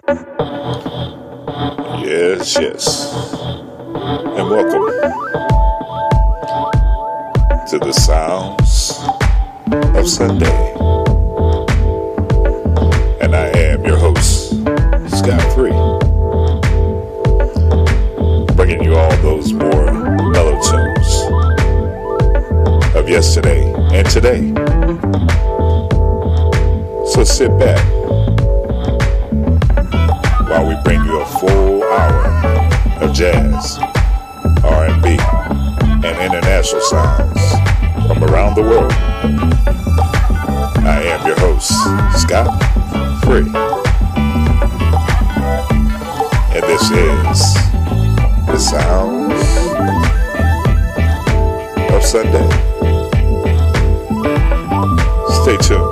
Yes, yes. And welcome to the sounds of Sunday. And I am your host, Scott Free, bringing you all those more mellow tunes of yesterday and today. So sit back while we bring you a full hour of jazz, R&B, and international sounds from around the world. I am your host, Scott Free, and this is the sounds of Sunday. Stay tuned.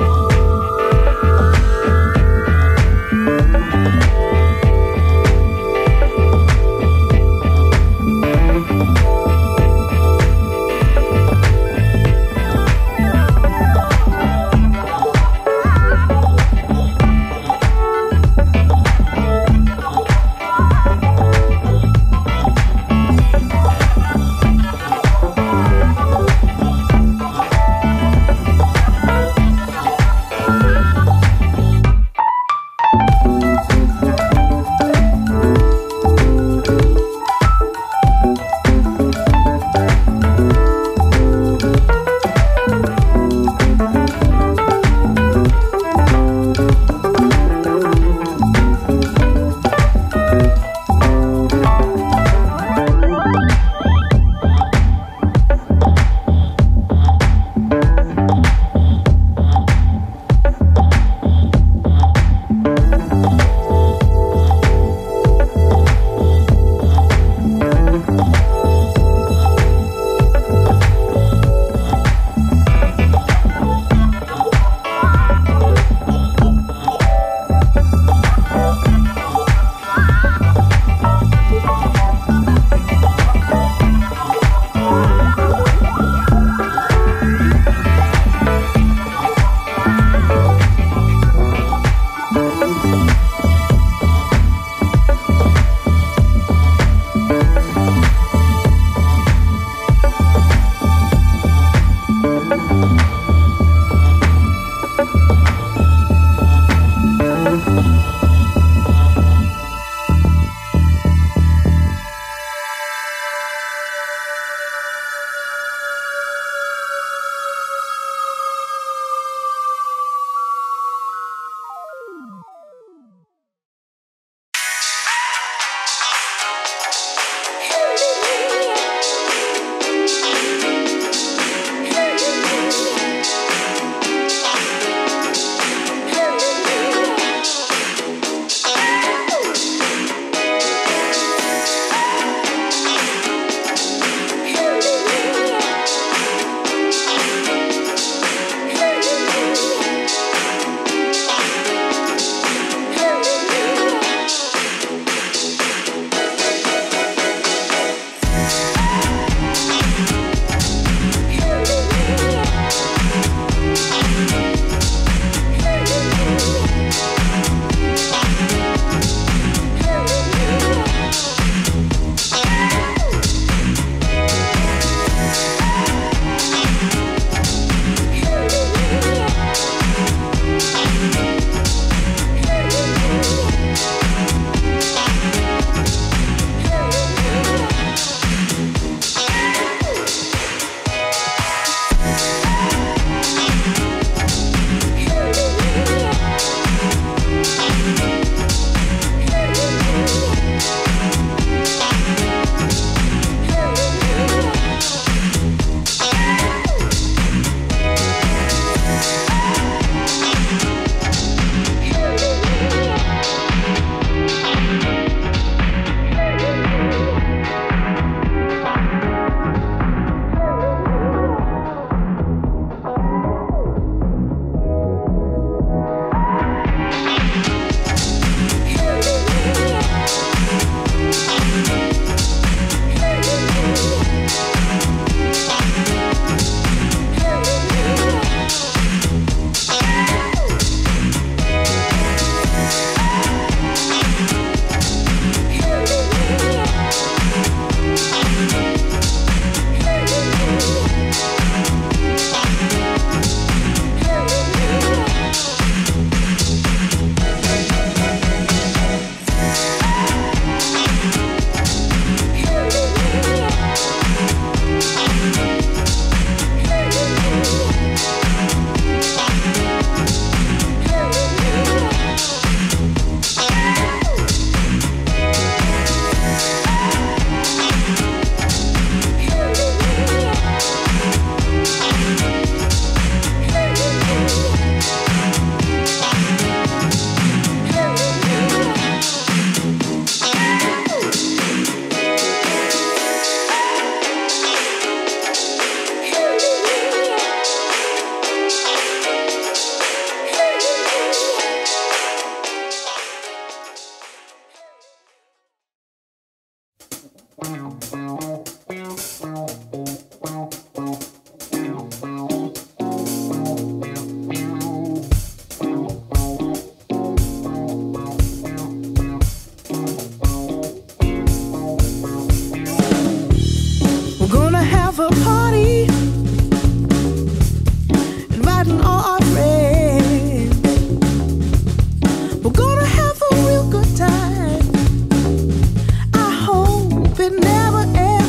It never ends.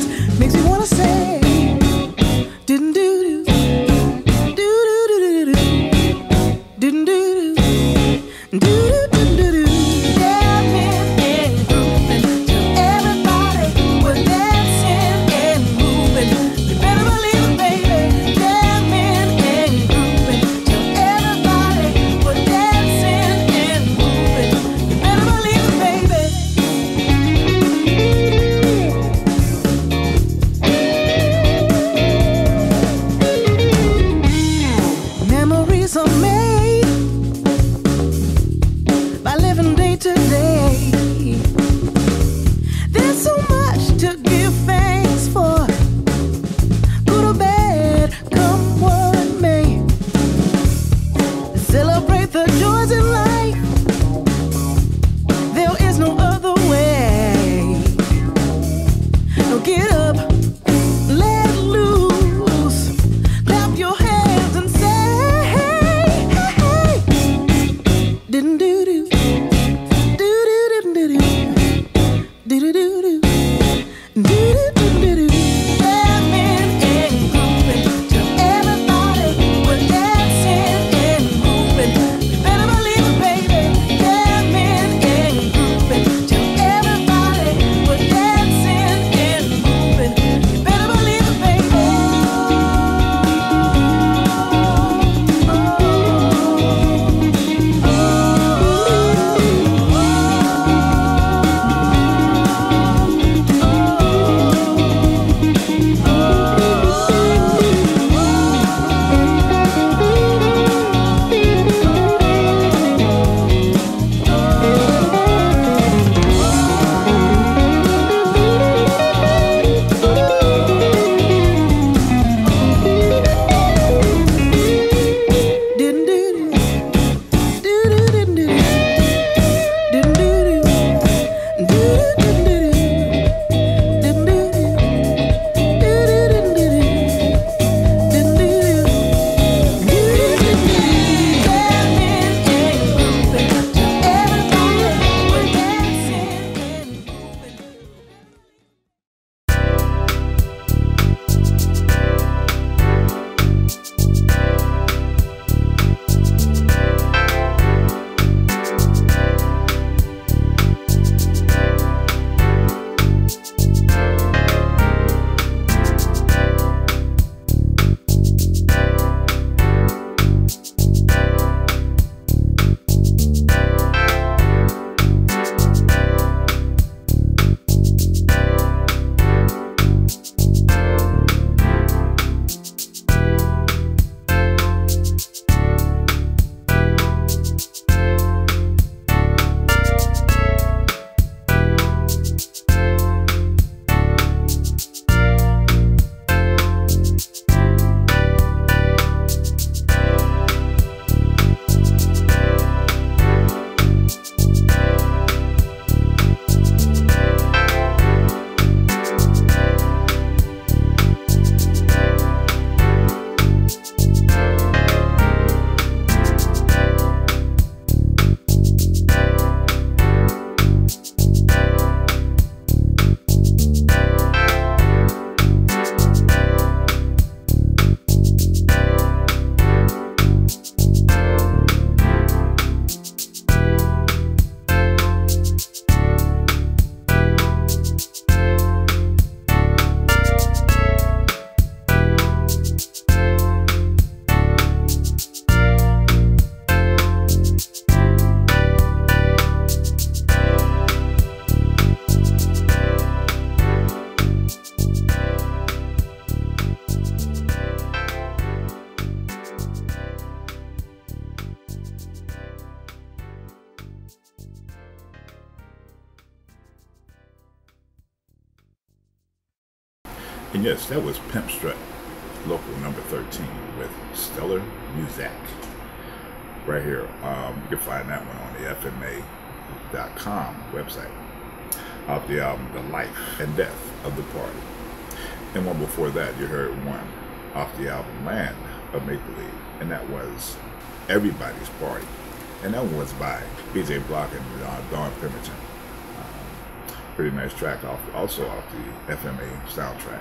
And yes, that was Pimp Strut, local number 13 with Stellar Music. Right here. You can find that one on the FMA.com website. Off the album The Life and Death of the Party. And one before that, you heard one off the album Land of Make Believe. And that was Everybody's Party. And that one was by BJ Block and Dawn Pemberton. Pretty nice track, also off the FMA soundtrack.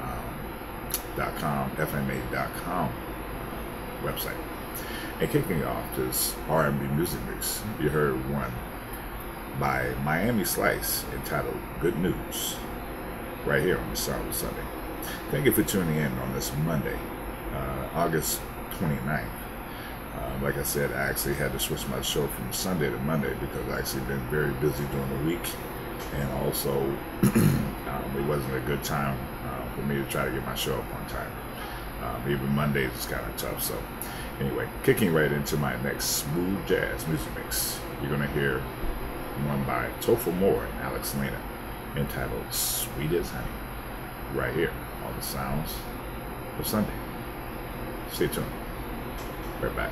FMA.com website. And kicking off this R&B music mix, you heard one by Miami Slice entitled Good News, right here on the Sound of Sunday. Thank you for tuning in on this Monday, August 29th. Like I said, I actually had to switch my show from Sunday to Monday because I actually been very busy during the week, and also it wasn't a good time for me to try to get my show up on time. Even Mondays is kind of tough. So anyway, kicking right into my next smooth jazz music mix, you're going to hear one by Topher Moore and Alex Lena entitled Sweet as Honey, right here on the Sounds of Sunday. Stay tuned. Right back.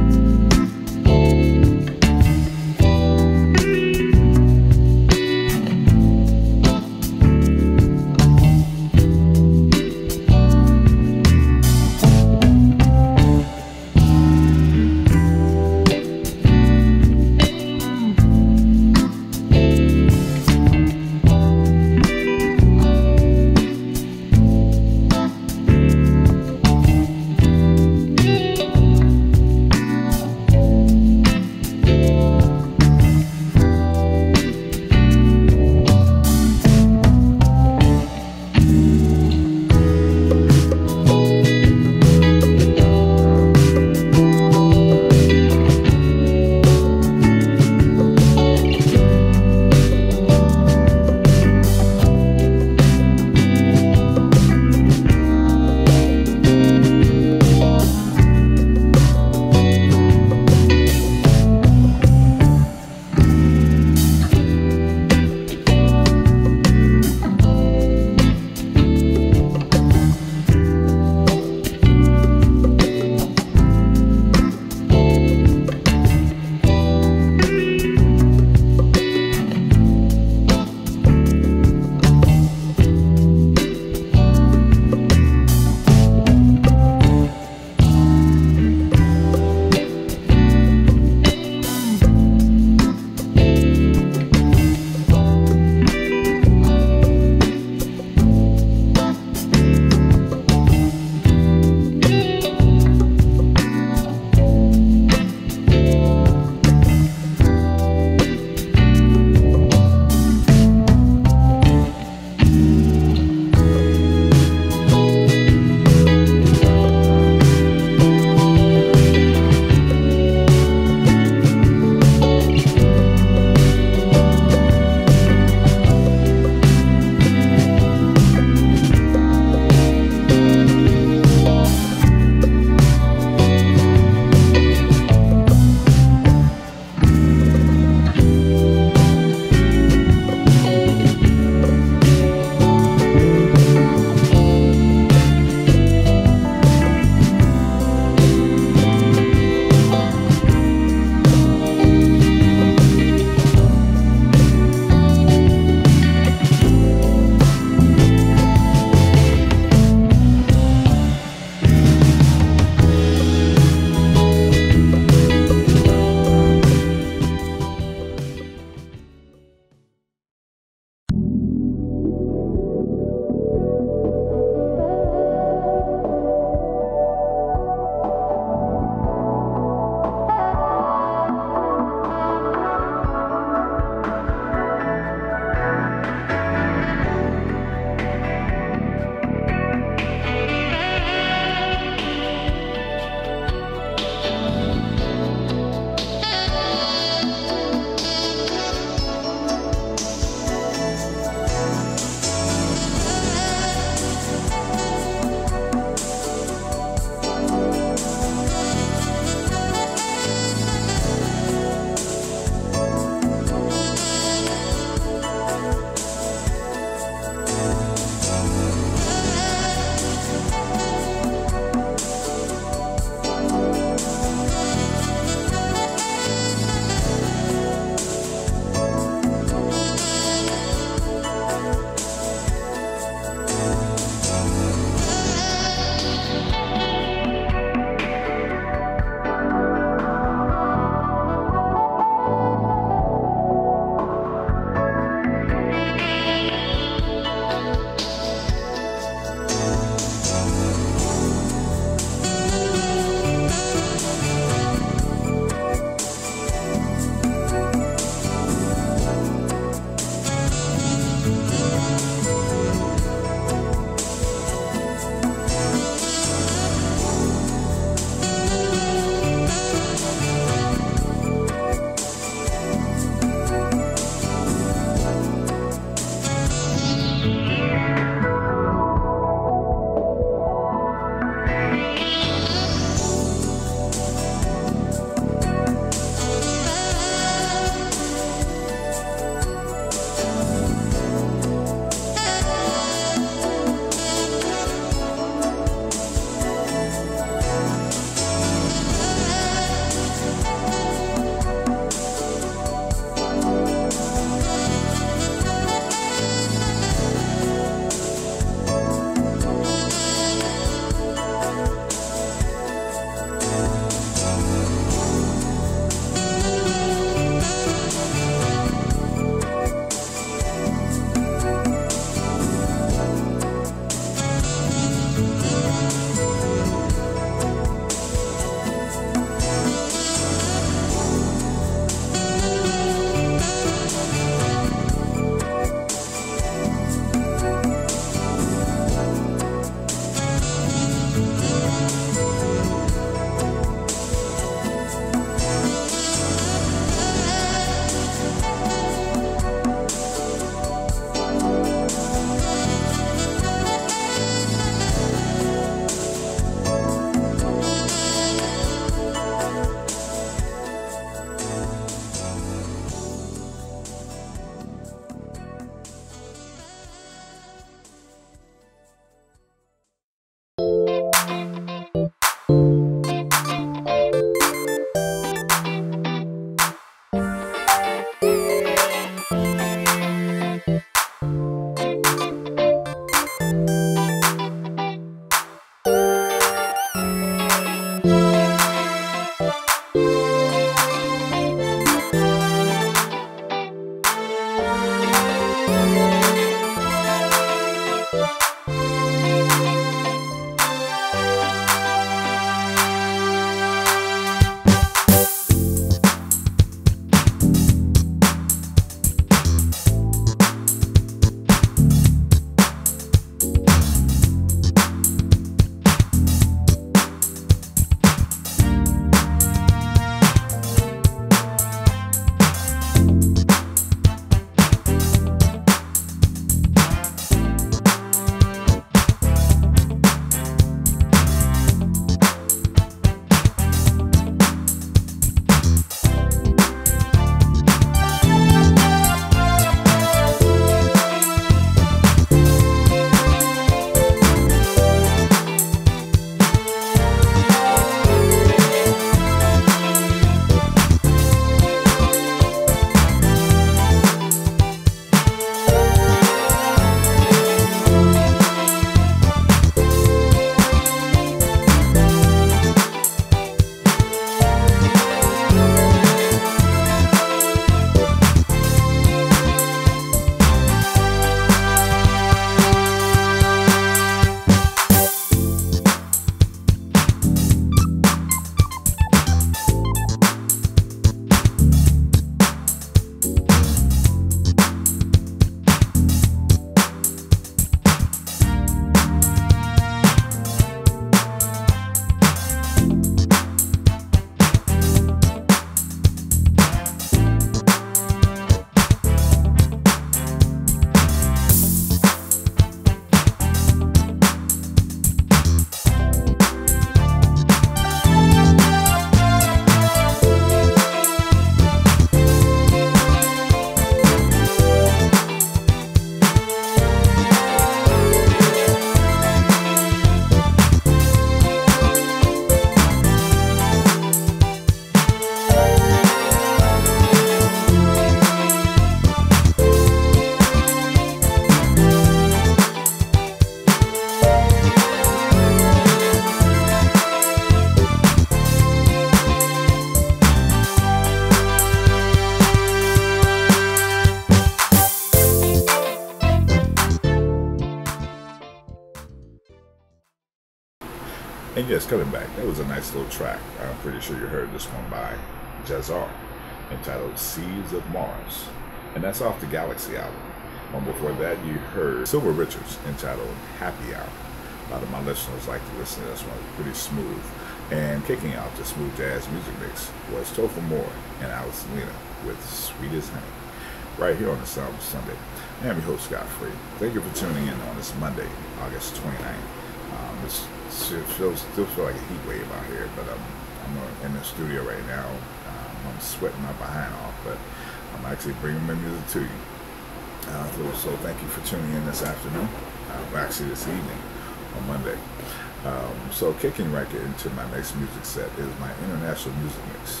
And yes, coming back, that was a nice little track. I'm pretty sure you heard this one by Jahzzar, entitled Seeds of Mars. And that's off the Galaxy album. And before that, you heard Sylver Richards, entitled Happy Hour. A lot of my listeners like to listen to this one. It's pretty smooth. And kicking out the smooth jazz music mix was Topher Moore and Alice Selena with Sweet as Honey, right here on the Sound of Sunday. I'm your host, Scott Free. Thank you for tuning in on this Monday, August 29th. It still feel like a heat wave out here, but I'm in the studio right now. I'm sweating my behind off, but I'm actually bringing my music to you. So thank you for tuning in this afternoon, actually this evening on Monday. So kicking right into my next music set is my international music mix.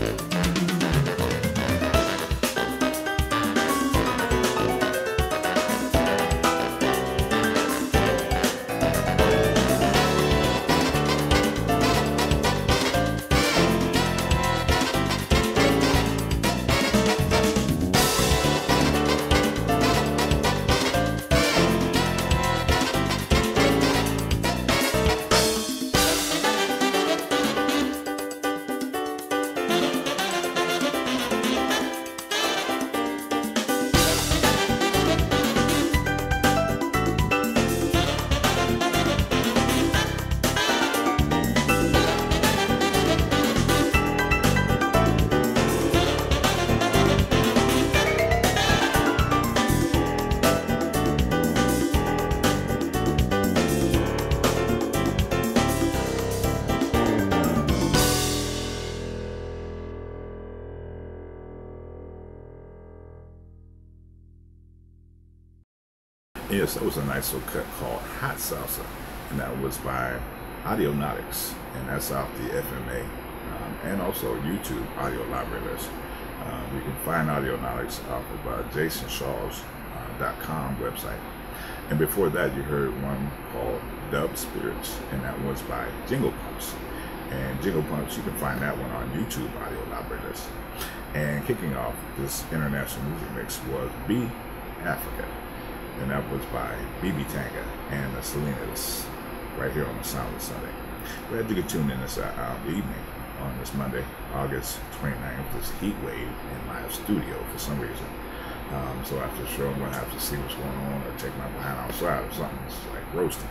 Yes, that was a nice little cut called Hot Salsa, and that was by Audionautics, and that's off the FMA and also YouTube audio library list. You can find Audionautics off of jasonshaw's.com website. And before that, you heard one called Dub Spirits, and that was by Jingle Pumps. And Jingle Pumps, you can find that one on YouTube audio library list. And kicking off this international music mix was Be Africa, and that was by BB Tanga and the Salinas right here on the Sound of Sunday. Glad you could tune in this evening on this Monday, August 29th, this heat wave in my studio for some reason. So after the show, I'm going to have to see what's going on or take my behind outside or something. It's like roasting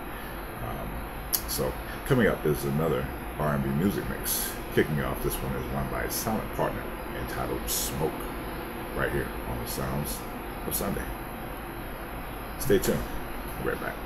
here. So coming up is another R&B music mix. Kicking off, this one is one by Silent Partner entitled Smoke, right here on the Sounds of Sunday. Stay tuned. I'll be right back.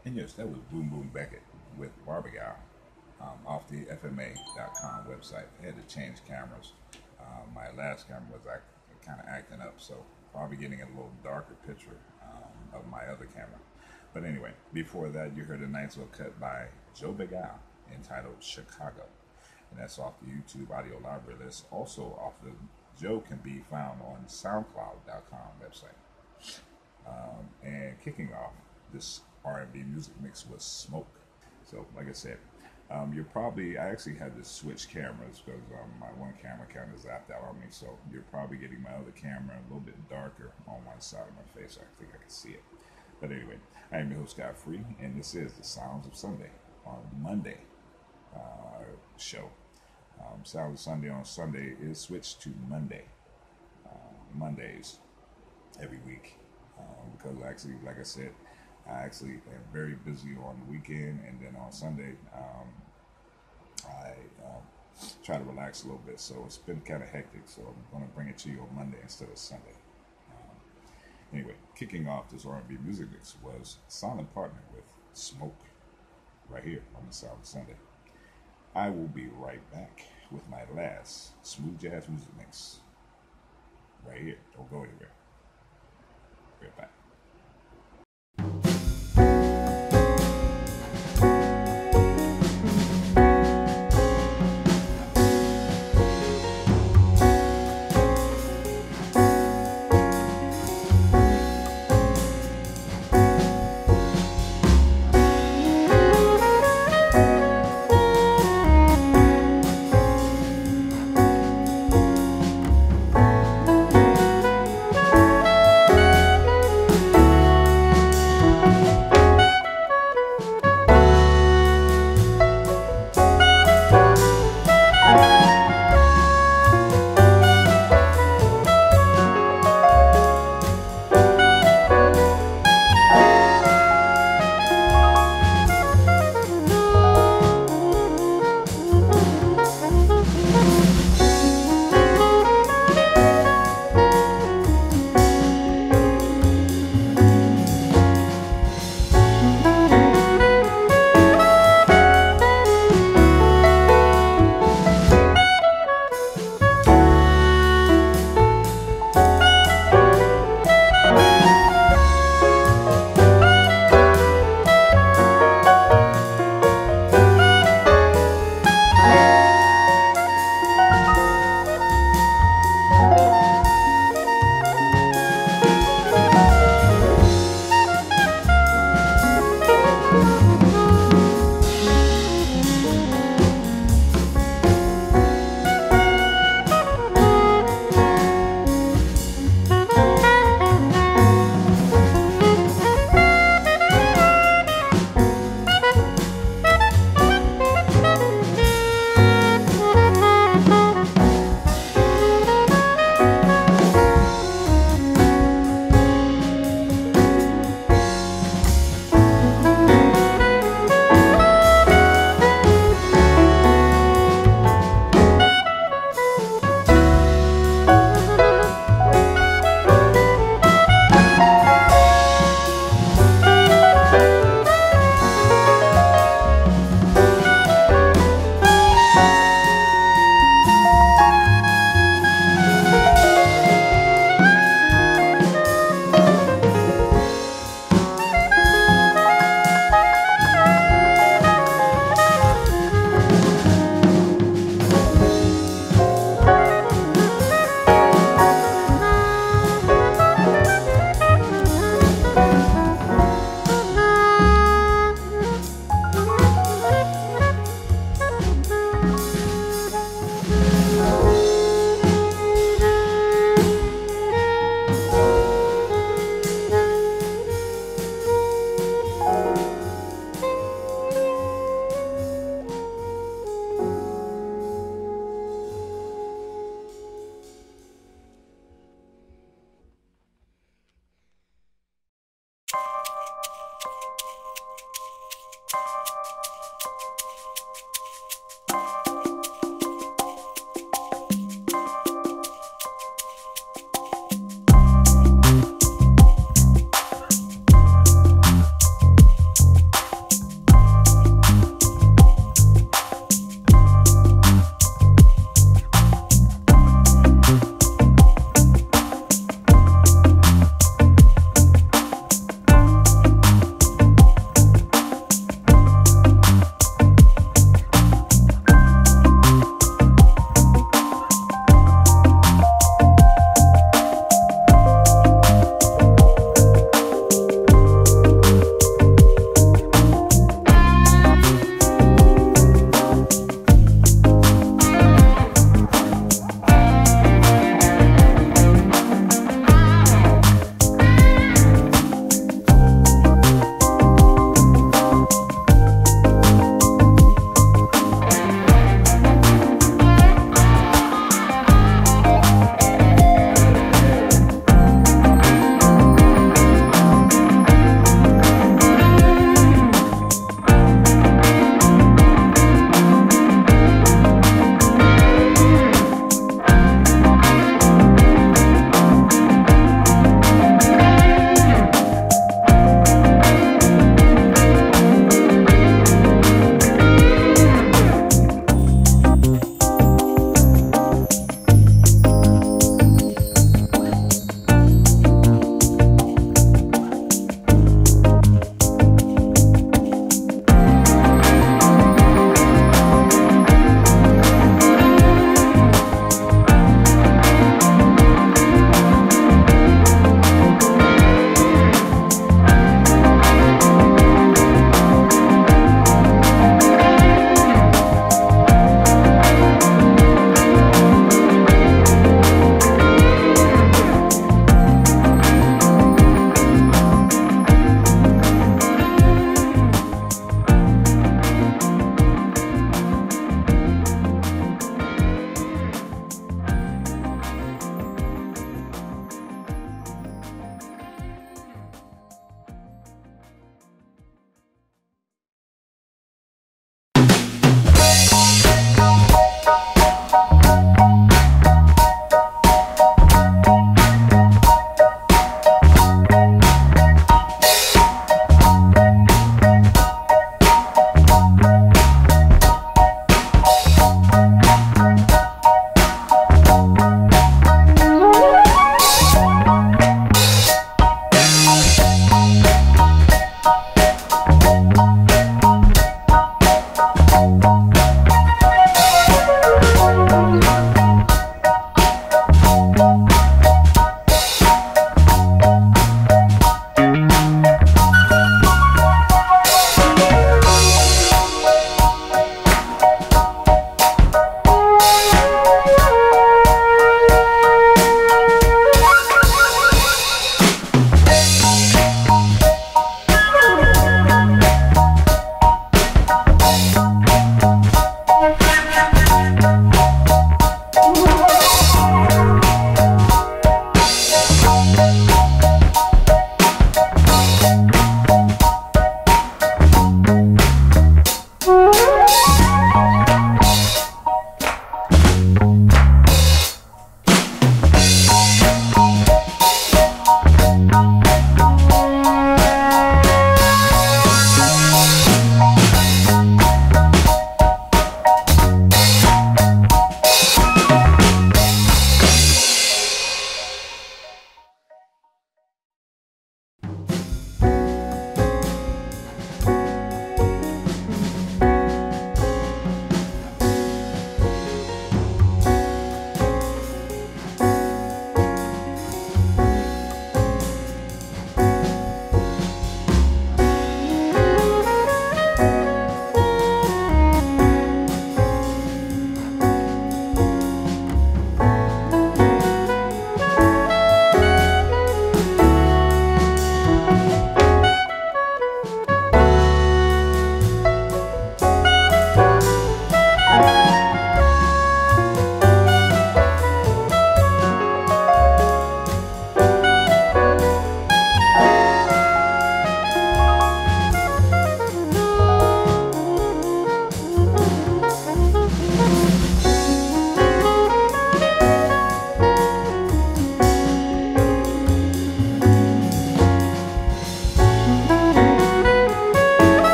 And yes, that was Boom Boom Beckett with Barbegal off the FMA.com website. I had to change cameras. My last camera was kind of acting up, so probably getting a little darker picture of my other camera. But anyway, before that, you heard a nice little cut by Joe Big Al entitled Chicago. And that's off the YouTube audio library list. Also off the Joe can be found on SoundCloud.com website. And kicking off this R&B music mix was Smoke. So, like I said, I actually had to switch cameras because my one camera kind of zapped out on me. So you're probably getting my other camera a little bit darker on one side of my face. I think I can see it. But anyway, I am your host, Scott Free, and this is the Sounds of Sunday on Monday show. Sounds of Sunday on Sunday is switched to Mondays every week. Because actually, like I said, I actually am very busy on the weekend, and then on Sunday, I try to relax a little bit. So it's been kind of hectic. So I'm going to bring it to you on Monday instead of Sunday. Anyway, kicking off this R&B music mix was Silent Partner with Smoke, right here on the Sound of Sunday. I will be right back with my last smooth jazz music mix, right here. Don't go anywhere. Right back.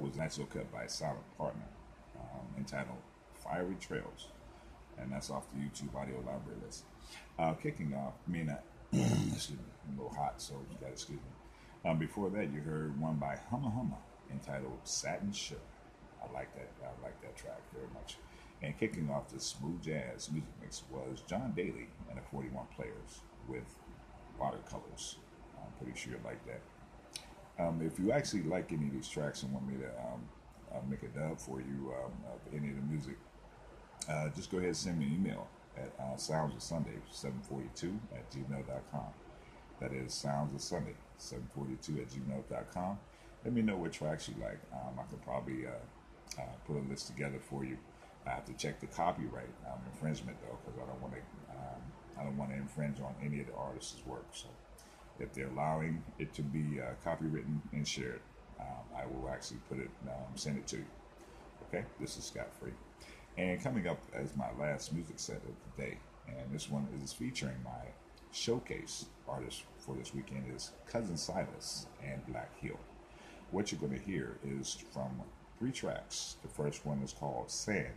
was Natural Cut by Silent Partner, entitled Fiery Trails. And that's off the YouTube audio library list. Kicking off, excuse me, I'm a little hot, so you gotta excuse me. Before that, you heard one by Humma Humma entitled Satin Sugar. I like that. I like that track very much. And kicking off the smooth jazz music mix was John Daly and the 41 Players with Watercolors. I'm pretty sure you like that. If you actually like any of these tracks and want me to make a dub for you of any of the music, just go ahead and send me an email at sounds of Sunday 742 at gmail.com. That is sounds of Sunday 742 at gmail.com. Let me know what tracks you like. I could probably put a list together for you. I have to check the copyright infringement though, because I don't want to infringe on any of the artists' work. So if they're allowing it to be copywritten and shared, I will actually send it to you. Okay, this is Scott Free. And coming up as my last music set of the day, and this one is featuring my showcase artist for this weekend is Cousin Silas and Black Hill. What you're going to hear is from 3 tracks. The first one is called Sand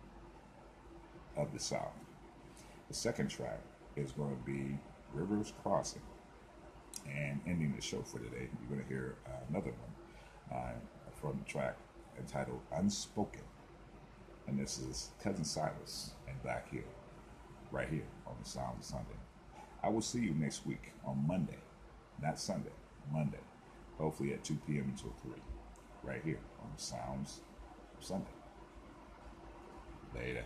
of the South. The second track is going to be Rivers Crossing. And ending the show for today, you're going to hear another one from the track entitled Unspoken. And this is Cousin Silas and Black Hill, right here on the Sounds of Sunday. I will see you next week on Monday, not Sunday, Monday, hopefully at 2 p.m. until 3, right here on the Sounds of Sunday. Later.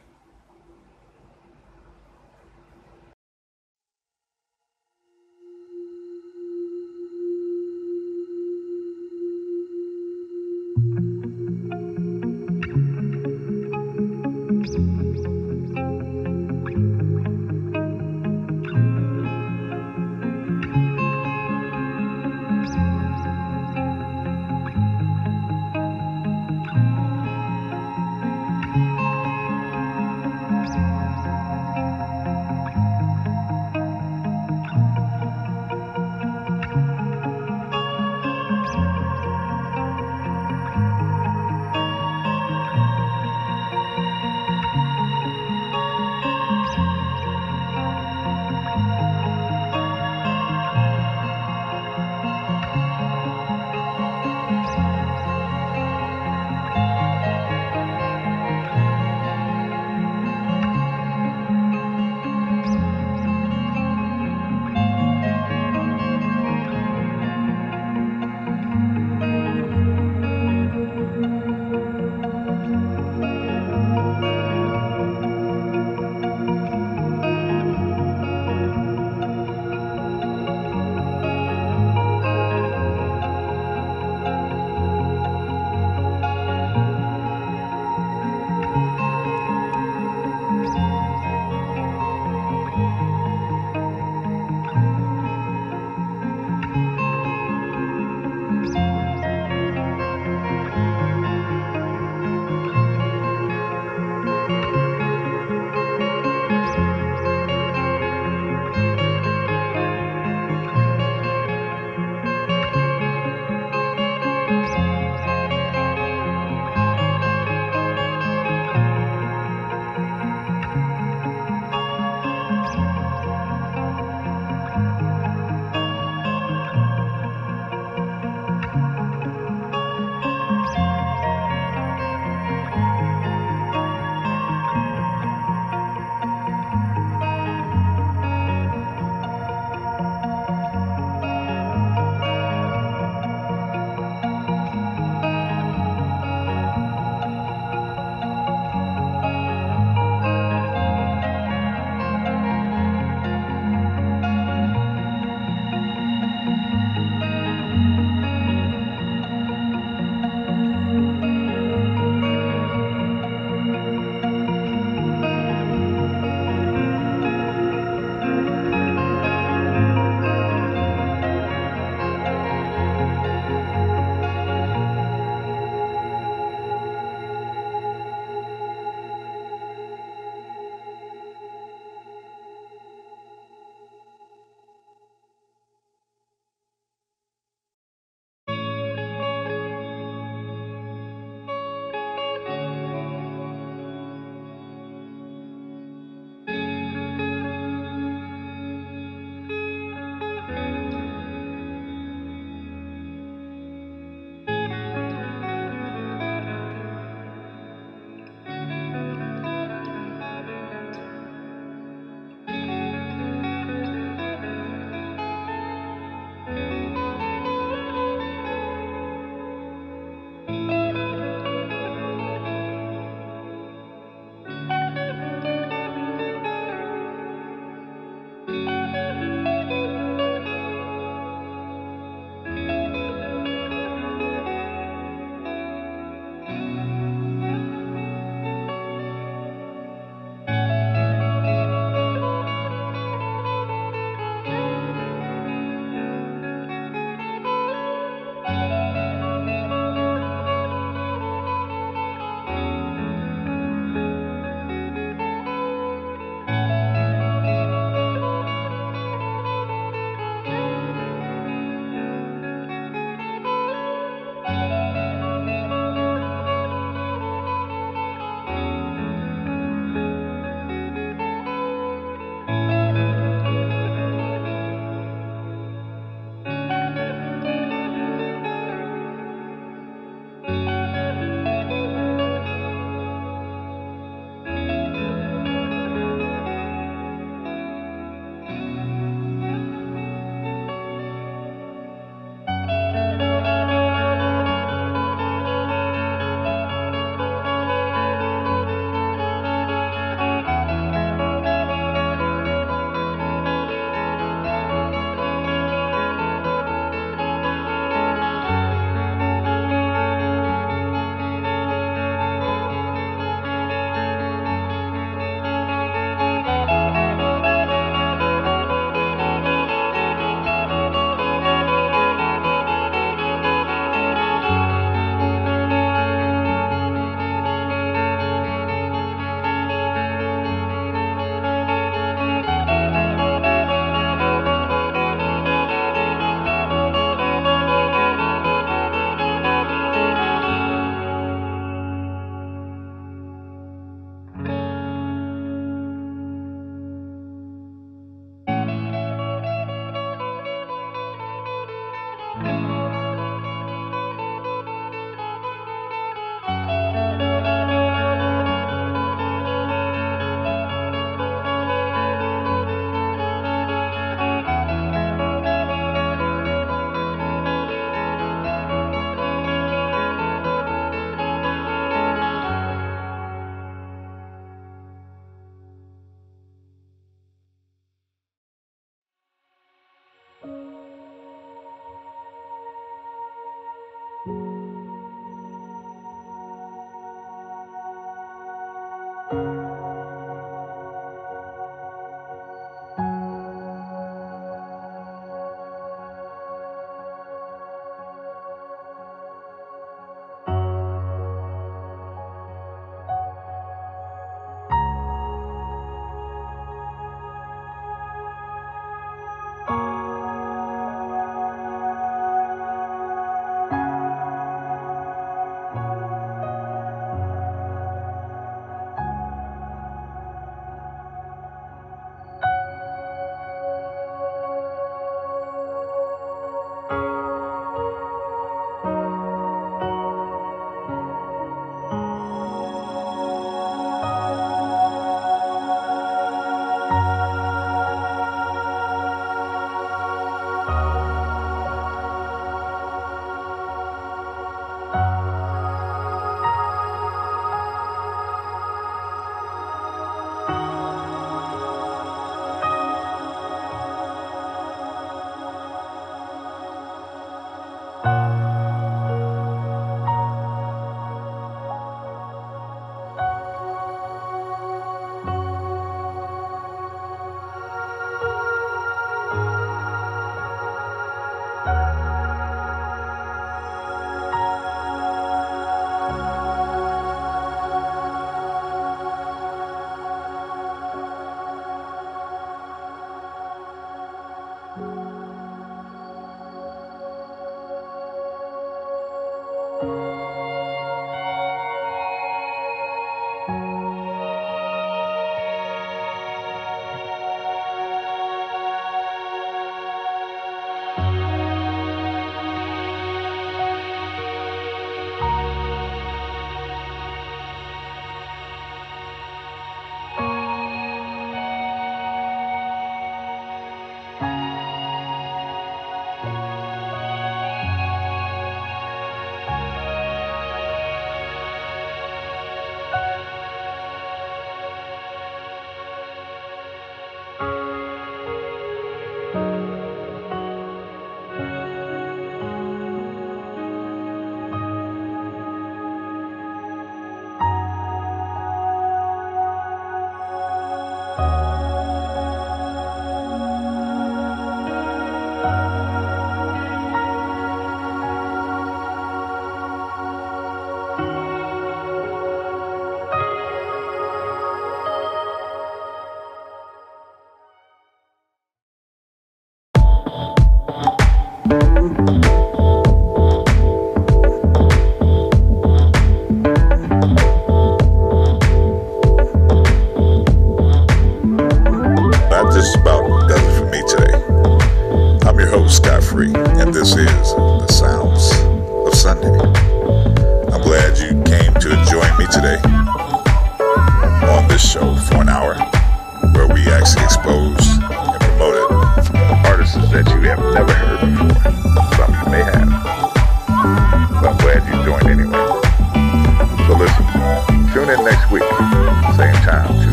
actually exposed and promoted artists that you have never heard before. Some you may have, but I'm glad you joined anyway. So listen, tune in next week, same time,